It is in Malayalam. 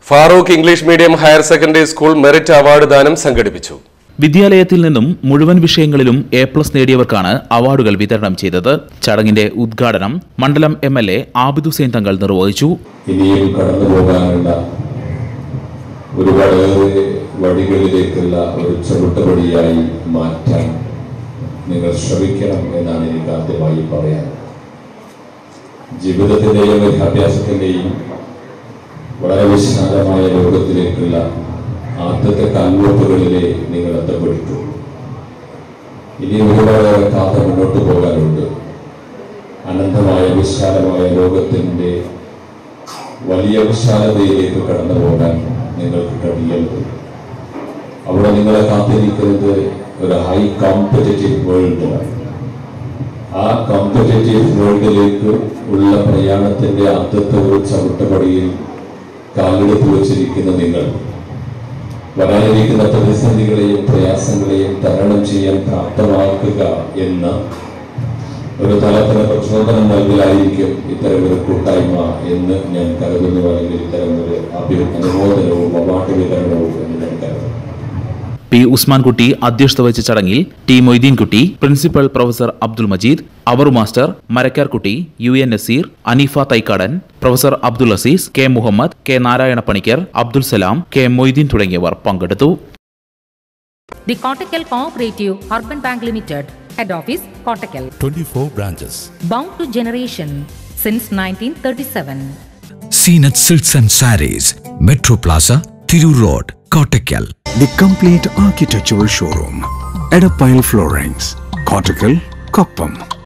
Farooq English medium higher secondary school merit award ദാനം സംഘടിപ്പിച്ചു. വിദ്യാലയത്തിൽ നിന്നും മുഴുവൻ വിഷയങ്ങളിലും A+ നേടിയവർക്കാണ് അവാർഡുകൾ വിതരണം ചെയ്തത്. ചടങ്ങിന്റെ ഉദ്ഘാടനം മണ്ഡലം MLA ആബിദ് ഹുസൈൻ തങ്ങൾ നിർവഹിച്ചു. ഇനിയും കടന്നുപോകാനുള്ള ഒരുപാട് വഴികളിലേക്കുള്ള ഒരു ചവിട്ടുപടിയായി മാറ്റാൻ നിങ്ങൾ ശ്രമിക്കണം എന്നാണ് എനിക്ക് ആദ്യമായി പറയാൻ. ജീവിതത്തിന്റെയും വിദ്യാഭ്യാസത്തിന്റെയും വളരെ വിശാലമായ ലോകത്തിലേക്കുള്ള ആദ്യത്തെ കാൽവെപ്പുകളിലെ നിങ്ങൾ എത്തപ്പെട്ടു. ഇനി ഒരുപാട് കാലം മുന്നോട്ട് പോകാനുണ്ട്. അനന്തമായ വിശാലമായ ലോകത്തിൻ്റെ വലിയ വിശാലതയിലേക്ക് കടന്നു പോകാൻ നിങ്ങൾക്ക് കഴിയുന്നത്. അവിടെ നിങ്ങളെ കാത്തിരിക്കുന്നത് ഒരു ഹൈ കോമ്പറ്റേറ്റീവ് വേൾഡാണ്. ആ കോമ്പറ്റേറ്റീവ് വേൾഡിലേക്ക് ഉള്ള പ്രയാണത്തിൻ്റെ ആദ്യത്തെ ഒരു ചവിട്ടുപടിയിൽ കാലെടുത്ത് വച്ചിരിക്കുന്ന നിങ്ങൾ വരാനിരിക്കുന്ന പ്രതിസന്ധികളെയും പ്രയാസങ്ങളെയും തരണം ചെയ്യാൻ പ്രാപ്തമാക്കുക എന്ന ഒരു തലത്തിന് പ്രചോദനം നൽകലായിരിക്കും ഇത്തരമൊരു കൂട്ടായ്മ എന്ന് ഞാൻ കരുതുന്നു. അല്ലെങ്കിൽ ഇത്തരമൊരു അനുമോദനവും അവാർഡ് വിതരണവും എന്ന് ഞാൻ കരുതുന്നു. P. ഉസ്മാൻകുട്ടി അധ്യക്ഷത വഹിച്ച ചടങ്ങിൽ T. Moideenkutty, principal professor Abdul Majeed, അവർ master Marakkarkutty, UN Naseer, Aneefa Thaikkadan, professor Abdul Azeez, K. Muhammad, K. Narayana Panicker, Abdul Salam, K. Moideen തുടങ്ങിയവർ പങ്കെടുത്തു. The Kottakkal Cooperative Urban Bank Limited, Head Office, Kottakkal. 24 branches. Bound to generation since 1937. Seenat Silks and Sarees, Metro Plaza, Thiru Road, Kottakkal. The complete architectural showroom, Edapile Floorings, Kottakkal, Koppam.